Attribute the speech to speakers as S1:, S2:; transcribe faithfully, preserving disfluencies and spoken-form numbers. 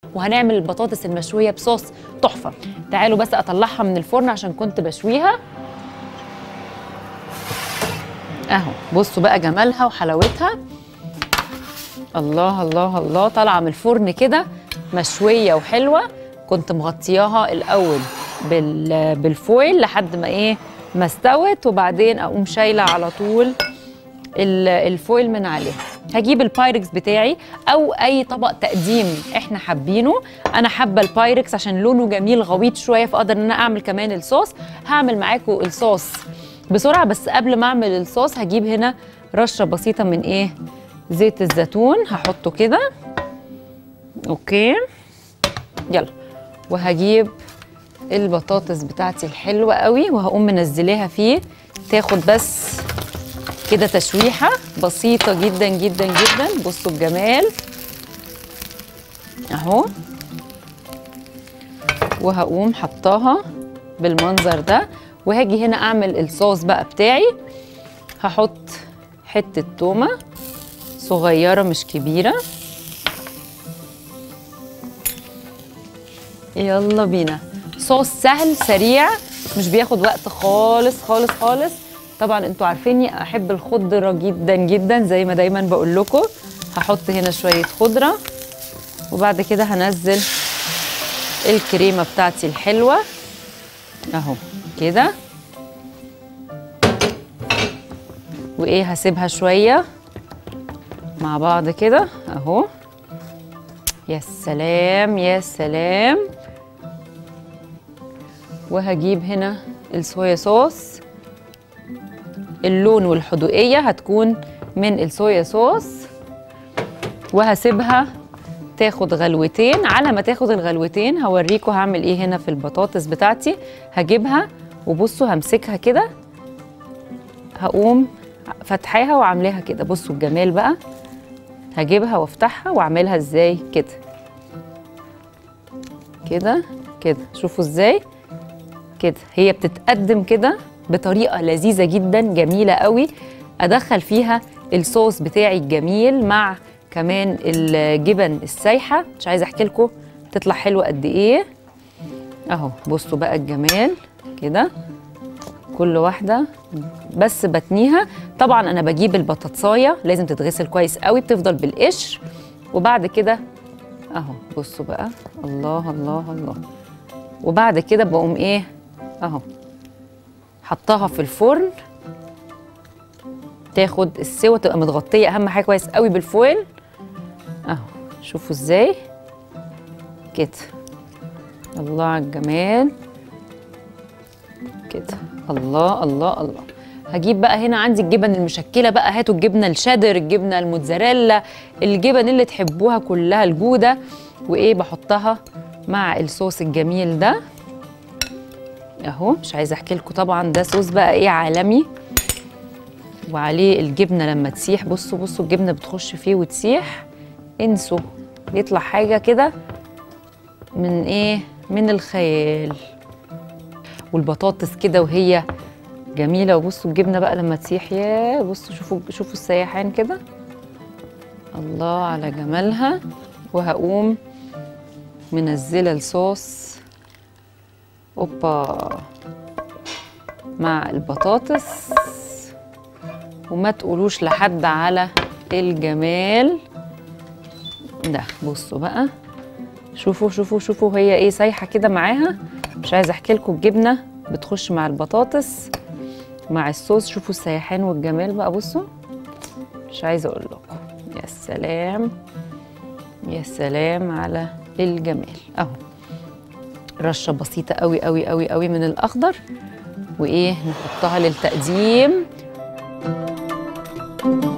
S1: وهنعمل البطاطس المشويه بصوص تحفه. تعالوا بس اطلعها من الفرن عشان كنت بشويها اهو. بصوا بقى جمالها وحلاوتها، الله الله الله، طالعه من الفرن كده مشويه وحلوه. كنت مغطياها الاول بال بالفويل لحد ما ايه ما استوت، وبعدين اقوم شايله على طول الفويل من عليها. هجيب البايركس بتاعي او اي طبق تقديم احنا حابينه. انا حابه البايركس عشان لونه جميل غويط شويه، فاقدر ان انا اعمل كمان الصوص. هعمل معاكم الصوص بسرعه، بس قبل ما اعمل الصوص هجيب هنا رشه بسيطه من ايه زيت الزيتون، هحطه كده اوكي. يلا، وهجيب البطاطس بتاعتي الحلوه قوي وهقوم منزلاها فيه، تاخد بس كده تشويحه بسيطه جدا جدا جدا. بصوا الجمال اهو، وهقوم حطاها بالمنظر ده. وهاجي هنا اعمل الصوص بقى بتاعي. هحط حته تومه صغيره مش كبيره، يلا بينا. صوص سهل سريع مش بياخد وقت خالص خالص خالص. طبعا انتوا عارفيني احب الخضره جدا جدا زي ما دايما بقول لكم. هحط هنا شويه خضره، وبعد كده هنزل الكريمه بتاعتي الحلوه اهو كده، وايه هسيبها شويه مع بعض كده اهو. يا سلام يا سلام. وهجيب هنا الصويا صوص، اللون والحدوقيه هتكون من الصويا صوص، وهسيبها تاخد غلوتين. على ما تاخد الغلوتين هوريكم هعمل ايه هنا في البطاطس بتاعتي. هجيبها وبصوا همسكها كده، هقوم فتحاها وعاملاها كده. بصوا الجمال بقى، هجيبها وافتحها واعملها ازاي كده كده كده. شوفوا ازاي كده هي بتتقدم كده بطريقه لذيذه جدا جميله قوي. ادخل فيها الصوص بتاعي الجميل مع كمان الجبن السايحه، مش عايزه احكي لكم تطلع حلوه قد ايه اهو. بصوا بقى الجمال كده، كل واحده بس بتنيها. طبعا انا بجيب البطاطسايه لازم تتغسل كويس قوي، بتفضل بالقشر. وبعد كده اهو بصوا بقى، الله الله الله. وبعد كده بقوم ايه اهو حطاها في الفرن تاخد السوا، تبقى متغطيه اهم حاجه كويس قوي بالفويل اهو. شوفوا ازاي كده، الله على الجمال كده، الله الله الله. هجيب بقى هنا عندي الجبن المشكله بقى، هاتوا الجبنه الشيدر، الجبنه الموتزاريلا، الجبن اللي تحبوها كلها، الجوده، وايه بحطها مع الصوص الجميل ده اهو. مش عايزه احكي لكم طبعا ده صوص بقى ايه عالمي، وعليه الجبنه لما تسيح. بصوا بصوا الجبنه بتخش فيه وتسيح، انسوا، بيطلع حاجه كده من ايه من الخيال. والبطاطس كده وهي جميله، وبصوا الجبنه بقى لما تسيح، يا بصوا شوفوا شوفوا السياحان كده، الله على جمالها. وهقوم منزله الصوص اوبا مع البطاطس، وما تقولوش لحد على الجمال ده. بصوا بقى، شوفوا شوفوا شوفوا هي ايه سايحه كده معاها. مش عايزه احكي لكم الجبنه بتخش مع البطاطس مع الصوص. شوفوا السيحان والجمال بقى، بصوا مش عايزه اقول لكم. يا سلام يا سلام على الجمال اهو. رشه بسيطه قوي قوي قوي قوي من الاخضر، وايه نحطها للتقديم.